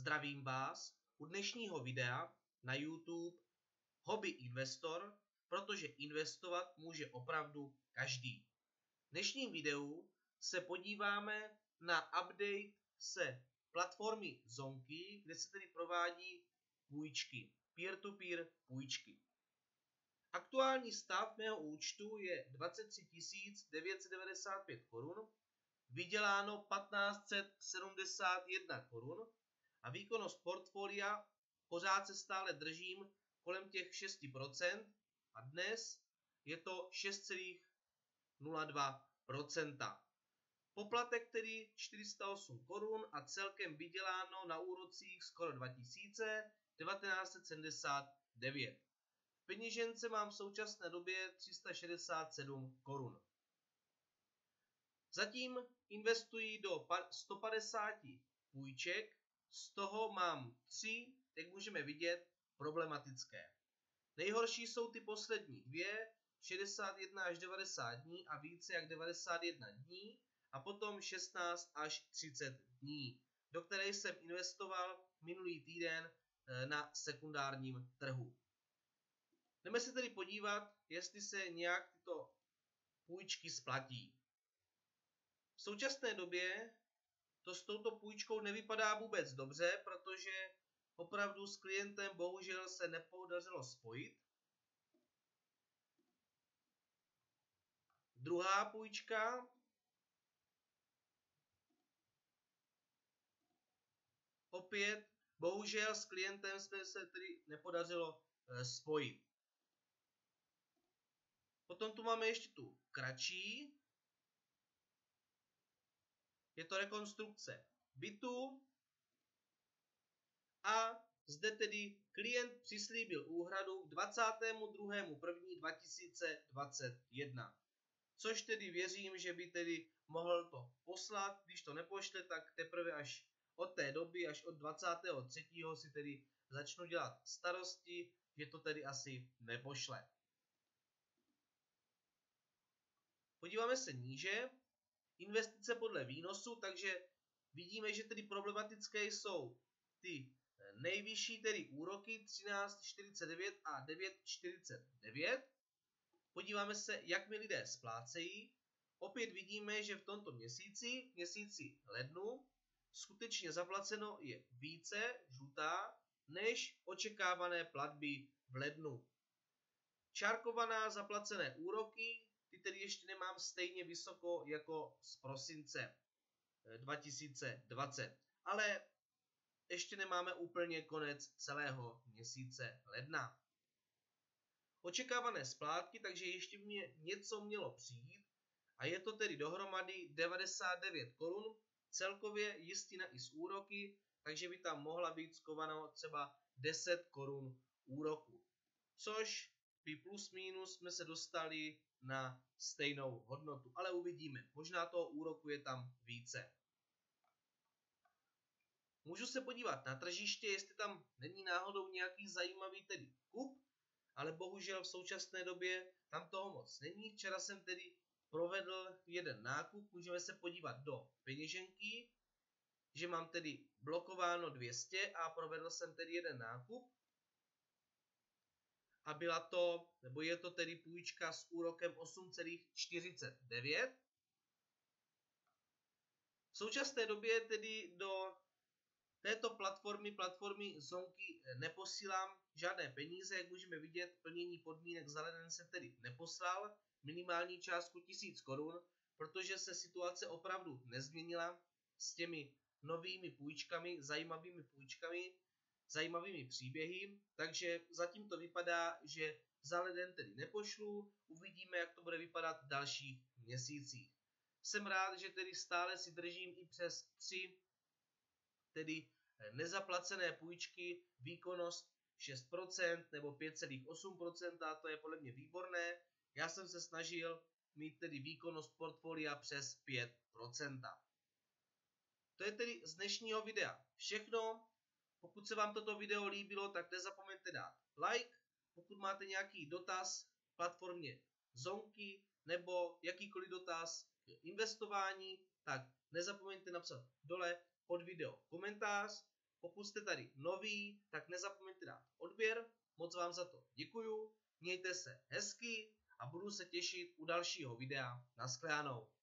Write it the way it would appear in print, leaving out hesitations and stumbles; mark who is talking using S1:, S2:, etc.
S1: Zdravím vás u dnešního videa na YouTube Hobby investor, protože investovat může opravdu každý. V dnešním videu se podíváme na update se platformy Zonky, kde se tedy provádí půjčky, peer-to-peer půjčky. Aktuální stav mého účtu je 23 995 korun, vyděláno 1571 korun a výkonnost portfolia pořád se stále držím kolem těch 6% a dnes je to 6,02%. Poplatek tedy 408 korun a celkem vyděláno na úrocích skoro 2000, 1979. V peněžence mám v současné době 367 korun. Zatím investuji do 150 půjček, z toho mám 3, jak můžeme vidět, problematické. Nejhorší jsou ty poslední dvě, 61 až 90 dní a více jak 91 dní a potom 16 až 30 dní, do které jsem investoval minulý týden na sekundárním trhu. Jdeme se tedy podívat, jestli se nějak tyto půjčky splatí. V současné době to s touto půjčkou nevypadá vůbec dobře, protože opravdu s klientem bohužel se nepodařilo spojit. Druhá půjčka. Opět bohužel s klientem se tedy nepodařilo spojit. Potom tu máme ještě tu kratší. Je to rekonstrukce bytu a zde tedy klient přislíbil úhradu k 22.1.2021. Což tedy věřím, že by tedy mohl to poslat, když to nepošle, tak teprve až od té doby, až od 23. si tedy začnu dělat starosti, že to tedy asi nepošle. Podíváme se níže. Investice podle výnosu, takže vidíme, že tedy problematické jsou ty nejvyšší tedy úroky 13,49 a 9,49. Podíváme se, jak mi lidé splácejí. Opět vidíme, že v tomto měsíci lednu, skutečně zaplaceno je více, žlutá, než očekávané platby v lednu. Čárkovaná zaplacené úroky, ty tedy ještě nemám stejně vysoko jako z prosince 2020, ale ještě nemáme úplně konec celého měsíce ledna. Očekávané splátky, takže ještě mě něco mělo přijít a je to tedy dohromady 99 korun, celkově jistina i s úroky, takže by tam mohla být skovaná třeba 10 korun úroku, což by plus minus jsme se dostali na stejnou hodnotu, ale uvidíme, možná toho úroku je tam více. Můžu se podívat na tržiště, jestli tam není náhodou nějaký zajímavý tedy kup, ale bohužel v současné době tam toho moc není. Včera jsem tedy provedl jeden nákup, můžeme se podívat do peněženky, že mám tedy blokováno 200 a provedl jsem tedy jeden nákup. A byla to, nebo je to tedy půjčka s úrokem 8,49. V současné době tedy do této platformy Zonky neposílám žádné peníze, jak můžeme vidět, plnění podmínek za leden se tedy neposlal, minimální částku 1000 korun, protože se situace opravdu nezměnila s těmi novými půjčkami, zajímavými příběhy, takže zatím to vypadá, že za leden tedy nepošlu, uvidíme, jak to bude vypadat v dalších měsících. Jsem rád, že tedy stále si držím i přes 3 tedy nezaplacené půjčky, výkonnost 6% nebo 5,8%, to je podle mě výborné. Já jsem se snažil mít tedy výkonnost portfolia přes 5%. To je tedy z dnešního videa všechno. Pokud se vám toto video líbilo, tak nezapomeňte dát like. Pokud máte nějaký dotaz k platformě Zonky nebo jakýkoliv dotaz k investování, tak nezapomeňte napsat dole pod video komentář. Pokud jste tady noví, tak nezapomeňte dát odběr. Moc vám za to děkuju. Mějte se hezky a budu se těšit u dalšího videa. Naschledanou.